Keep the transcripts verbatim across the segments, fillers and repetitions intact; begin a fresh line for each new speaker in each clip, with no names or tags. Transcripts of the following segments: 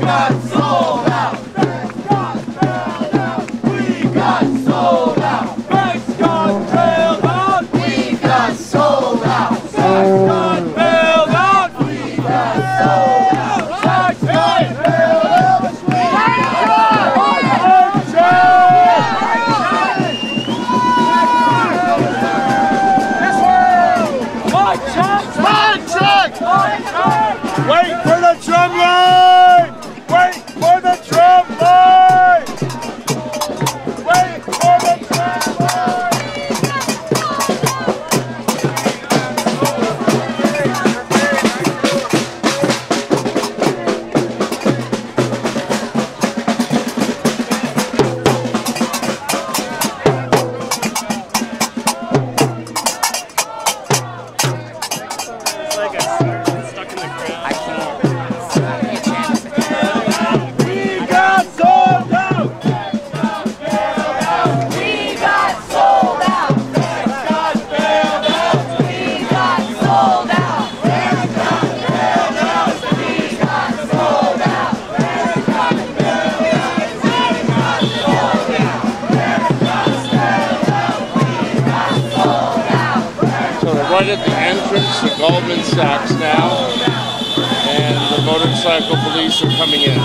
got sold out. Banks got bailed out. We got sold out. Banks got bailed out. We got sold out. Banks got bailed out. We got sold out. Banks got bailed out. We Wait for the drum line! Wait for the drum line! Wait for the drum line!
Right at the entrance to Goldman Sachs now, and the motorcycle police are coming in.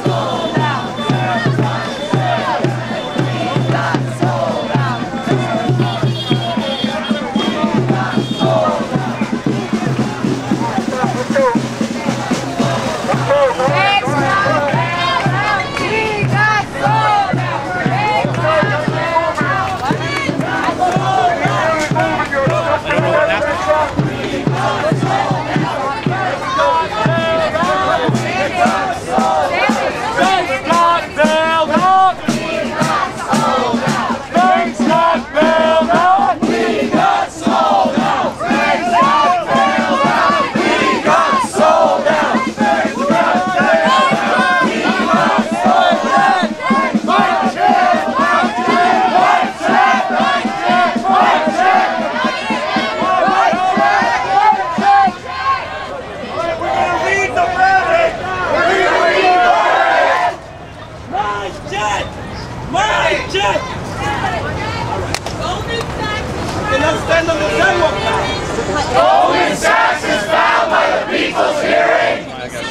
Goldman Sachs is found by the people's hearing.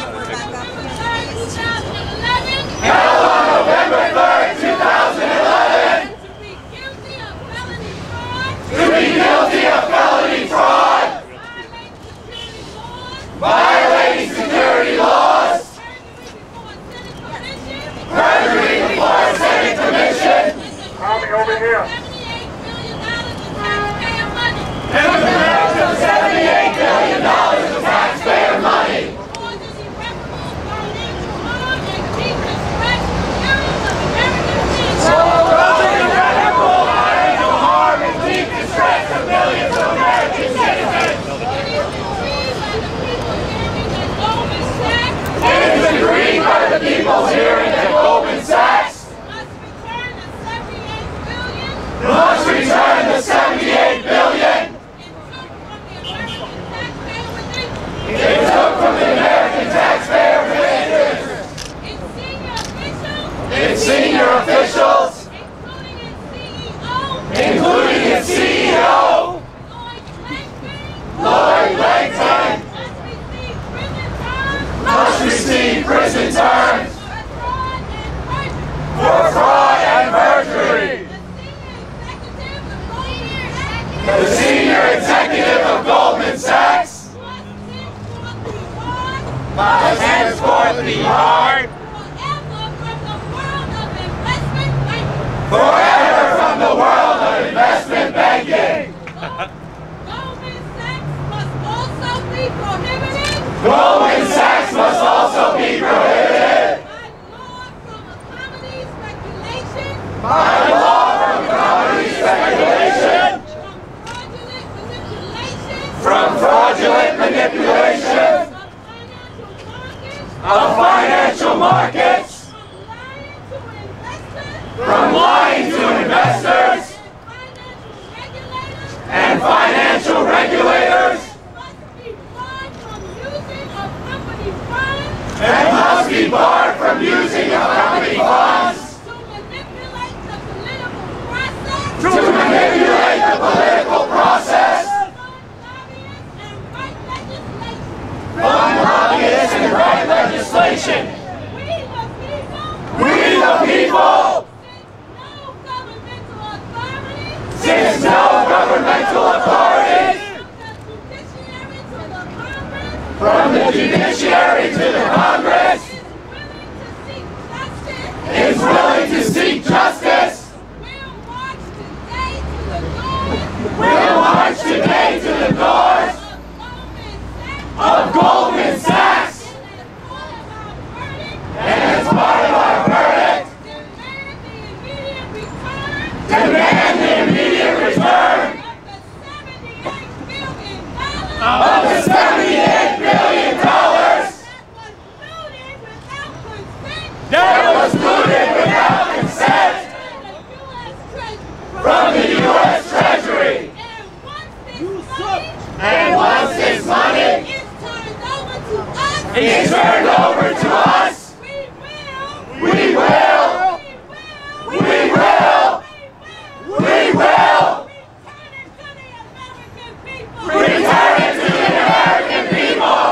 Held on November third, two thousand eleven. To be guilty of felony fraud. Violating security laws. Perjury before a Senate commission.
Coming over here.
seventy-eight billion dollars of taxpayer money. Causing irreparable financial harm and deep distress of millions of American citizens. It is agreed by the people's hearing that Goldman Sachs must return the seventy-eight billion dollars it took from the American taxpayer for its senior officials, including its C E O, Lloyd Langton, must receive prison terms for fraud and perjury. The senior executive of Goldman Sachs must henceforth be barred forever from the world of investment banking.
Goldman Sachs must also be prohibited.
Goldman Sachs must also be prohibited
by law from commodity speculation,
from fraudulent manipulation of financial markets, from lying to investors and financial regulators, and must be barred from abusing of company funds
to manipulate the political process,
to manipulate the political process,
fund lobbyists and write legislation.
we the people, since no governmental authority, from the judiciary to the Congress, is willing to seek justice, we'll march today to the doors of Goldman Sachs, and as part of our verdict, demand the immediate return of the seventy-eight billion dollars that was looted without consent from the U S Treasury. And once this money is turned over to us, we will, we will, we will return it to the American people.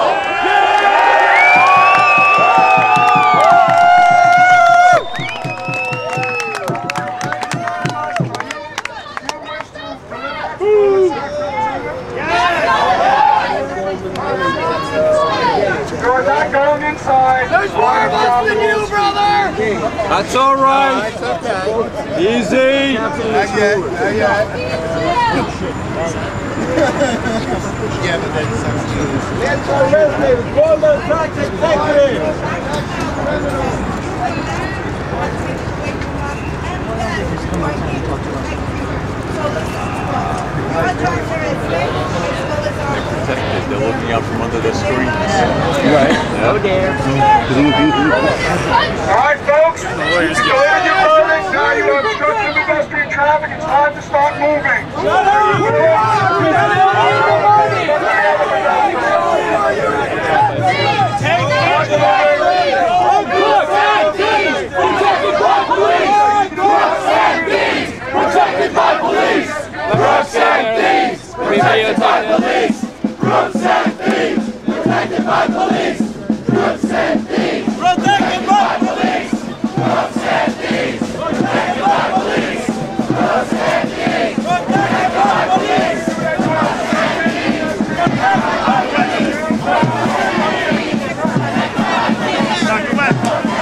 You're not going inside.
There's more of us than you, brother!
That's all right. Easy.
Not yet, not yet. Yeah, but that's
Let's arrest him. Goldman Sachs executive.
They're looking out from under their screens.
Right. Oh dear.
All right, folks. You delivered your verdict. Now you have obstruction of pedestrian traffic. It's time to start moving.
Protected by police! Crooks and thieves! Protected by police! Crooks and thieves! Protected by police! Crooks and thieves! Protected by police! Crooks and thieves! Protected by police! Crooks and thieves! Protected by police! Crooks and thieves! Protected by police! Doctor West!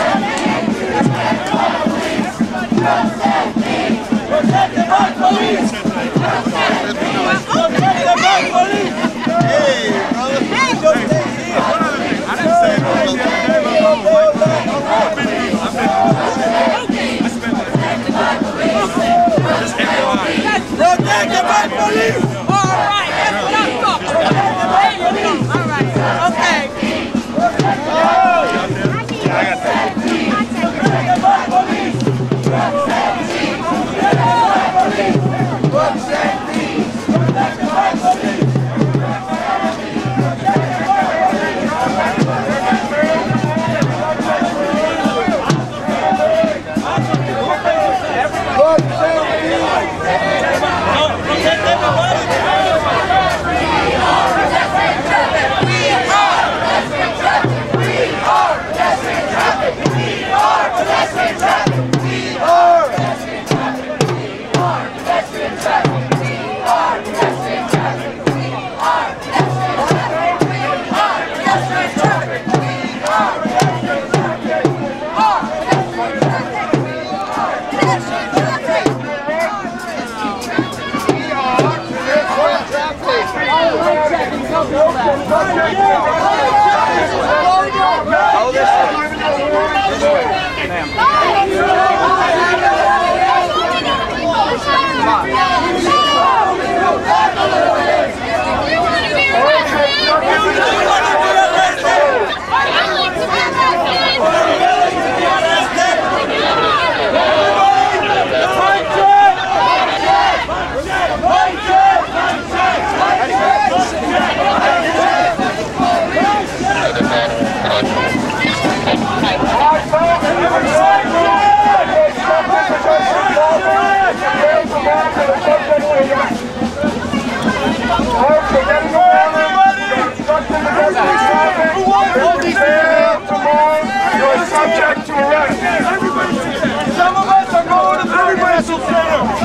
Protected by police! Protected by police! Hey, brother! Hey, go stay here! I didn't say it the other day, but I've been here. I've been here. I spent it. Just hit the line. Protected by police!
All right, that's what I'm talking about. There you go. All right, okay.
Yeah, I got that. Protected by police! We are
subject to arrest.
Some of us are going to everybody should stand up.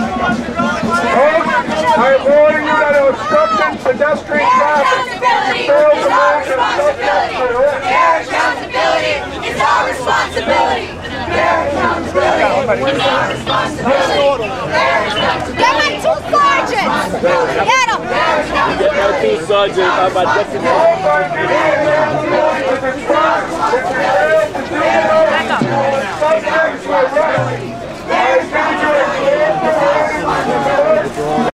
I am warning you that obstructing pedestrian traffic fails to move to the subject to arrest.
Their accountability is our responsibility. Their accountability is our responsibility. Get my two sergeants! Get them!
Get my two sergeants. I'm a deputy.